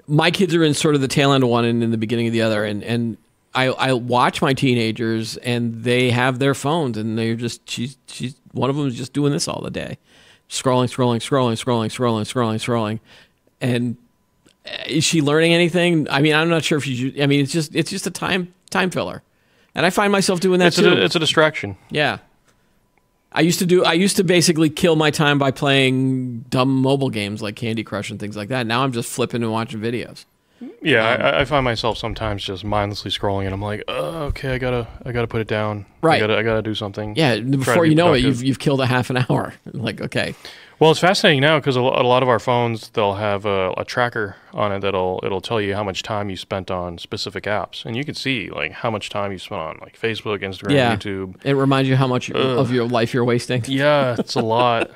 my kids are in sort of the tail end of one and in the beginning of the other, and I watch my teenagers, and they have their phones, and they're just she's one of them is just doing this all the day, scrolling, and is she learning anything? I mean, I'm not sure if you. I mean, it's just a time filler, and I find myself doing that too. It's a distraction. Yeah. I used to basically kill my time by playing dumb mobile games like Candy Crush and things like that. Now I'm just flipping and watching videos. Yeah, I find myself sometimes just mindlessly scrolling, and I'm like, oh, okay, I gotta put it down. Right. I gotta do something. Yeah, before you know it, you've killed a half an hour. Like, okay. Well, it's fascinating now because a lot of our phones, they'll have a tracker on it it'll tell you how much time you spent on specific apps, and you can see like how much time you spent on like Facebook, Instagram, YouTube. It reminds you how much of your life you're wasting. Yeah, it's a lot.